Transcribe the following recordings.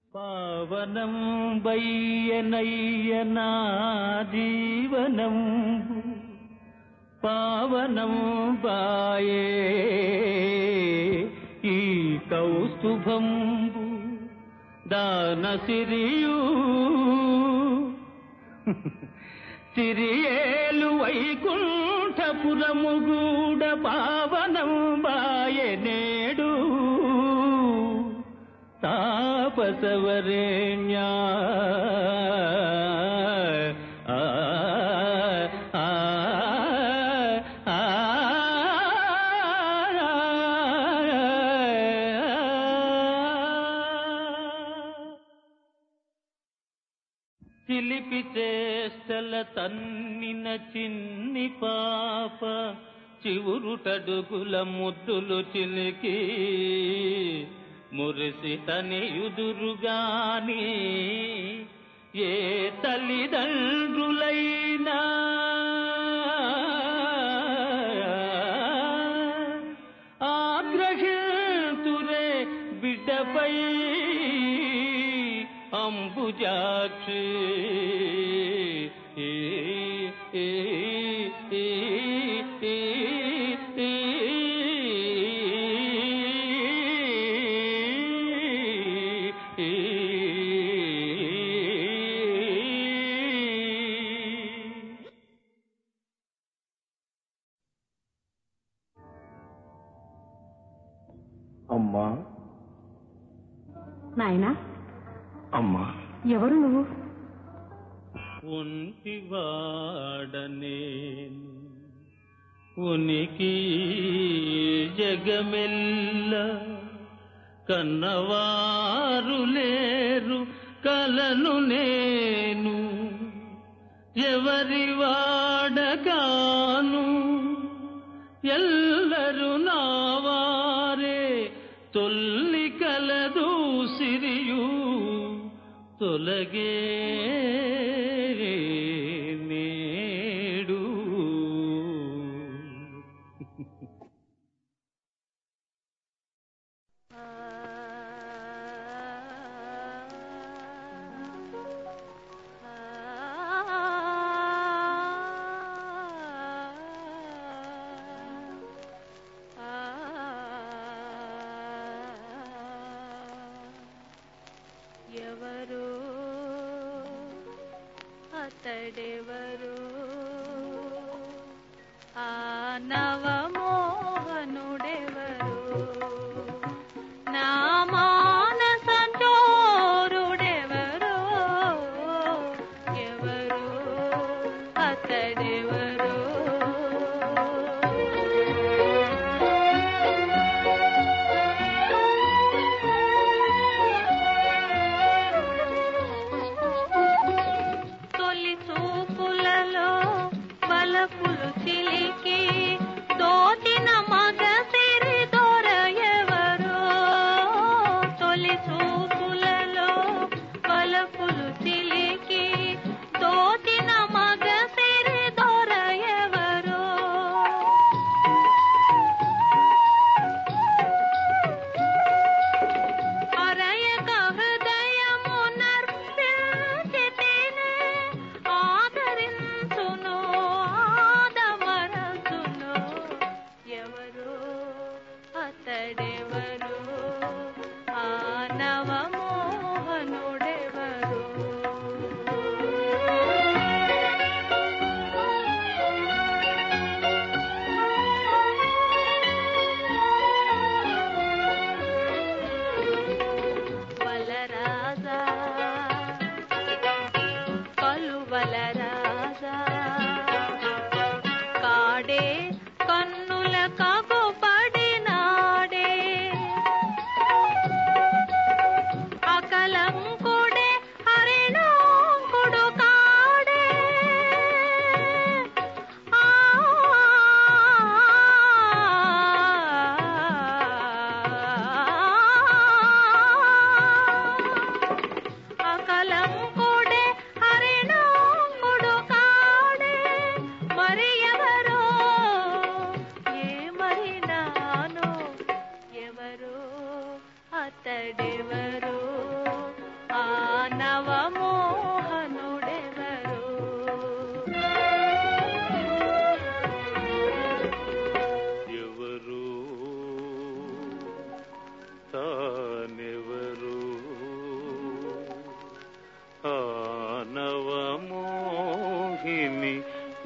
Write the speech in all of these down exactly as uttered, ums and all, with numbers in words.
పావనం బయ్యనయ్యనా జీవనం పావనం బాయే ఈ కౌస్తుభం దాన సిరియు సిరియేలు వైకుంఠపురము గూడ పావనం బాయే నేడు తాపసవరేణ్యా చిలిపి చేష్టల తన్నిన చిన్ని పాప చివురుటడుగుల ముద్దులు చిలికి మురిసి తనియుదురుగాని ఏ తల్లిదండ్రులైనా ఆగ్రహితురే బిడ్డపై అంబుజాక్షి అమ్మా నాయనా అమ్మా ఎవరు నువ్వు? ఒంటివాడనేను ఉనికి జగమెల్ల కన్నవారు లేరు కలను నేను ఎవరి వాడగాను ఎల్లరు నావారే తొల్లి కలదు సిరియు తొలగే నేడు ఎవరు అతడెవరు ఆ నవమోహనుడెవరు నా మానస చోరుడెవరు ఎవరు అతడెవరు తొలి చూపులలో బలపులు చిలికి తో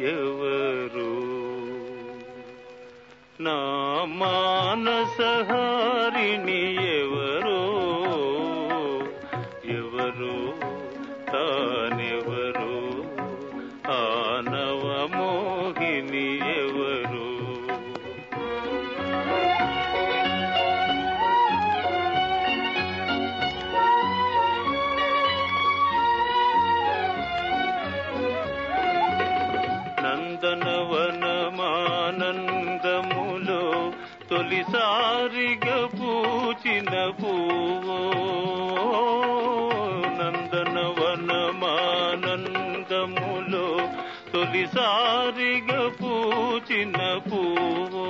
ఎవరు నా మానసహారిణి ఎవరో ఎవరో తానెవరో ఆనవ మోహిని ఎవరు నందనవనమానందములో తొలిసారిగా పూచిన పువ్వో నందనవనమానందములో తొలిసారిగా పూచిన పువ్వో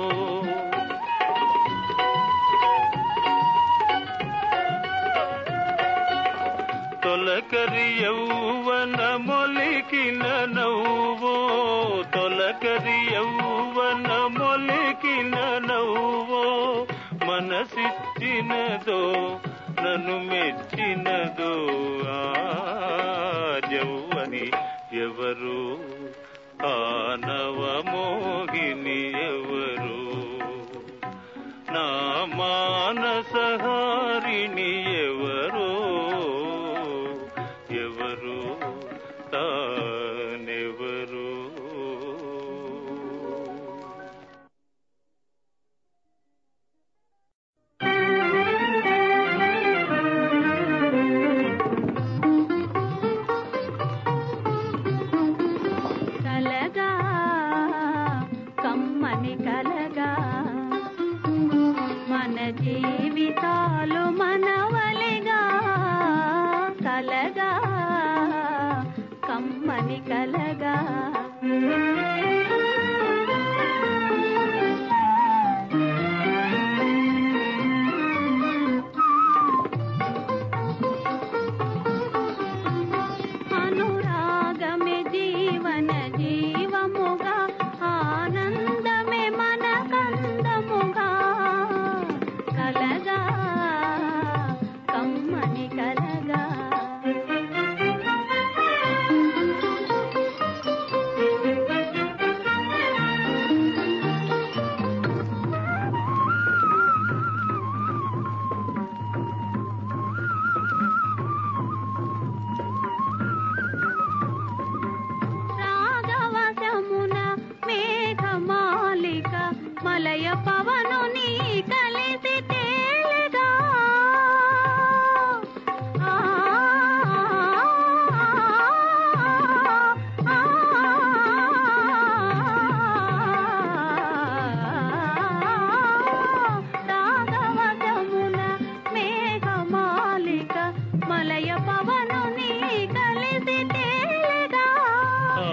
తొలకరి యౌవన మొలికిన నవ్వో తొలకరి యౌవన మొలికిన నవ్వో మనసిచ్చినదో నన్ను మెచ్చినదో ఆ యౌవని ఎవరు ఆనవ మోహిని ఎవరు నా మానసహారిణి ఎవరో ఎవరు తానెవరు కలగా కమ్మని కలగా మన జీవితాలు మనవలిగా కలగా కమ్మని కలగా అనురాగమే జీవన జీవముగా ఆనందమే మన కందముగా కలగా కమ్మని కలగా రాగవశమున మేఘమాలిక మలయ పవనుని కలిసి తేలిగా ఆ, ఆ, రాగవశమున మేఘమాలిక మలయ పవనుని కలిసి తేలిగా ఆ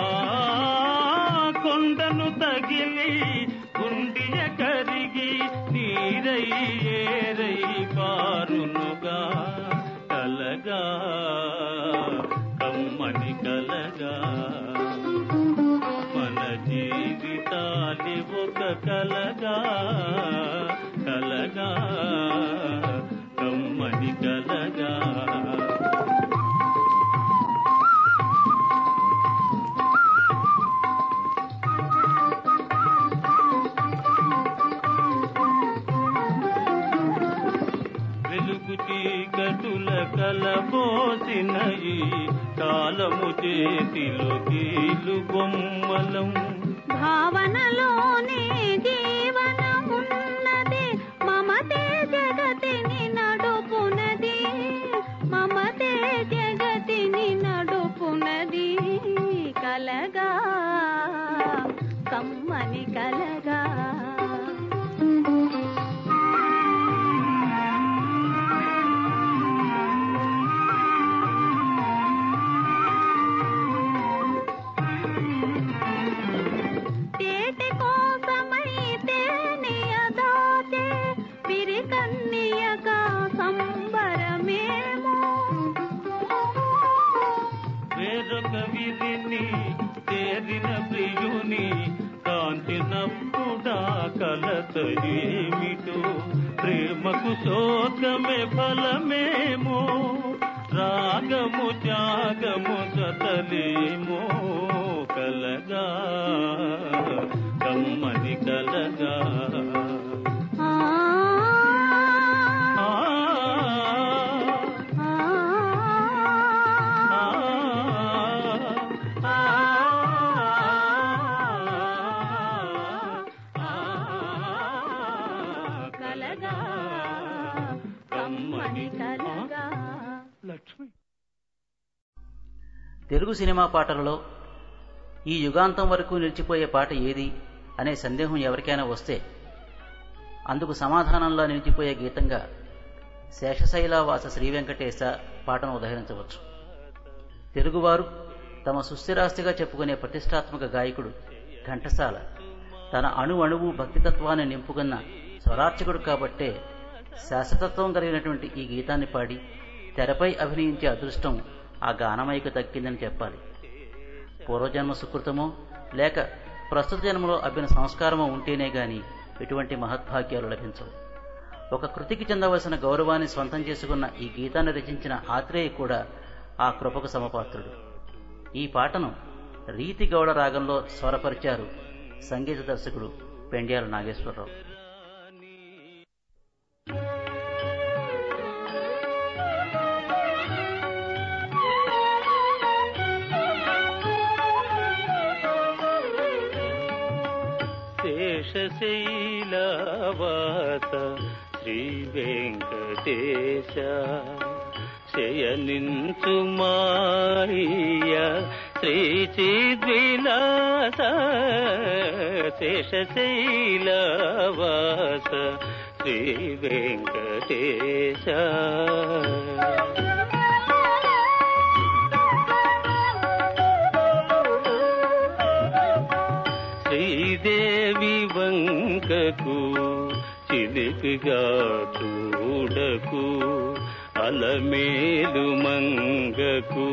కొండను తగిలి గుండియ కరిగి నీరై ఏరై పారునుగా కలగా కమ్మని కలగా మన జీవితాలి ఒక కలగా కలగా కమ్మని కలగా వెలుగు చీకటుల కలబోసిన ఈ కాలము చేతిలో కీలు బొమ్మలం భావనలోనే జీవనమున్నది మమతే జగతిని నడుపునది మమతే జగతిని నడుపునది కలగా కమ్మని కలగా తేటి కోసమై తేనియ దాచే పిరికన్నియగా సంబరమేమో వేరొక విధిని చేరిన ప్రియుని కాంతినప్పుడా కలత ఏమిటో ప్రేమకు శోకమే ఫలమేమో రాగము త్యాగము జతలేమో కలగా కమ్మని కలగా లక్ష్మి. తెలుగు సినిమా పాటలలో ఈ యుగాంతం వరకు నిలిచిపోయే పాట ఏది అనే సందేహం ఎవరికైనా వస్తే అందుకు సమాధానంలా నిలిచిపోయే గీతంగా శేషశైలవాస శ్రీ వెంకటేశ పాటను ఉదహరించవచ్చు. తెలుగువారు తమ సుస్థిరాస్తిగా చెప్పుకునే ప్రతిష్టాత్మక గాయకుడు ఘంటసాల తన అణు అణువు భక్తితత్వాన్ని నింపుకున్న స్వరార్చకుడు కాబట్టే శాశ్వతత్వం కలిగినటువంటి ఈ గీతాన్ని పాడి తెరపై అభినయించే అదృష్టం ఆ గానమయ్యకు దక్కిందని చెప్పాలి. పూర్వజన్మ సుకృతమో లేక ప్రస్తుత జన్మలో అబ్బిన సంస్కారమో ఉంటేనే గాని ఎటువంటి మహద్భాగ్యాలు లభించవు. ఒక కృతికి చెందవలసిన గౌరవాన్ని స్వంతం చేసుకున్న ఈ గీతాన్ని రచించిన ఆత్రేయ కూడా ఆ కృపకు సమపాత్రుడు. ఈ పాటను రీతి గౌడ రాగంలో స్వరపరిచారు సంగీత దర్శకుడు పెండ్యాల నాగేశ్వరరావు. శేషశైలవాస శ్రీ వెంకటేశ శయనించు మాయ శ్రీ చిద్విలాస శేషశైలవాస శ్రీ వెంకటేశ శ్రీదేవి వంకకు చిలిపిగా చూడకు అలమేలు మంగకు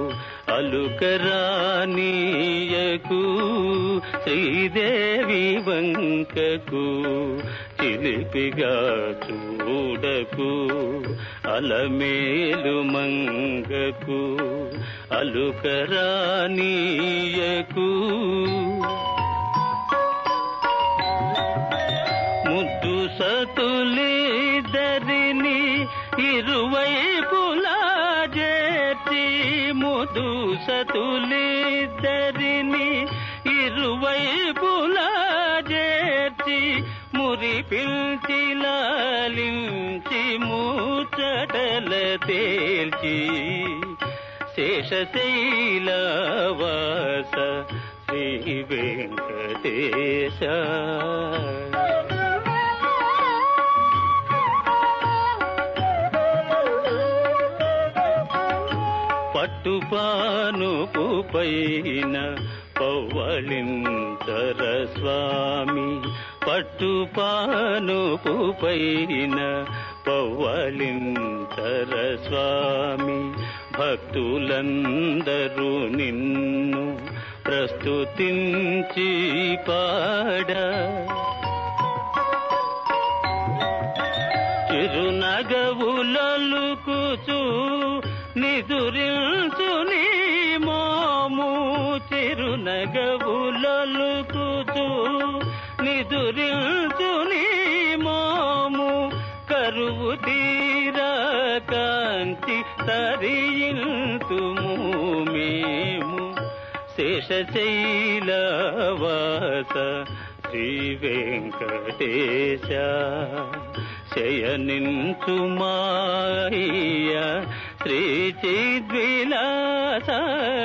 అలుకరానీయకు శ్రీదేవి వంకకు చిలిపిగా చూడకు అలమేలు మంగకు అలుకరానీయకు ముద్దు సతులిద్దరిని ఇరువైపులా చేర్చి ముద్దు సతులిద్దరిని ఇరువైపులా చేర్చి మురి పిల్చి లాలించి ముచ్చటల తేల్చి శేషశైలవాస శ్రీ వెంకటేశ పట్టుపానుపు పైన పవ్వళింతర స్వామి పట్టుపానుపు పైన పవ్వళింతర స్వామి భక్తులందరూ నిన్ను ప్రస్తుతించి పాడ చిరునగవులలుకుచు నిదురిల్చు నీ మోము చిరునగవులలుకుచు నిదురిల్చు నీ మోము కరువు తీరా కాంతి తరియింతుము మేము శేషశైలవాస శ్రీ వెంకటేశ శయనించు మాయ శ్రీ చిద్విలాస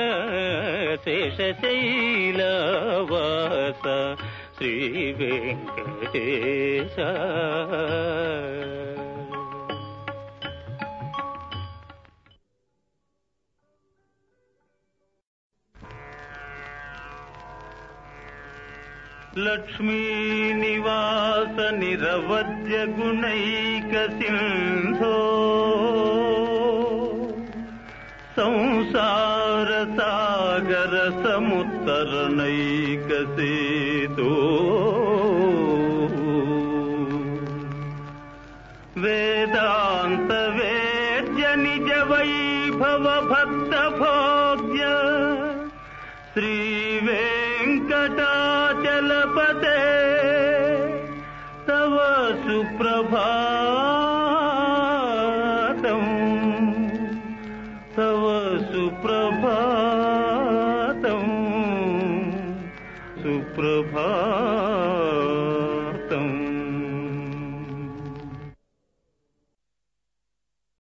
శేషశైలవాస శ్రీ వెంకటేశ లక్ష్మీ నివాస నిరవధ్య గుణైక సింధో సంసార సాగర సముత్తరణైక సేతో వేదాంత వేద్య నిజ వైభవ భక్త భోగ్య శ్రీ వే సుప్రభాతం.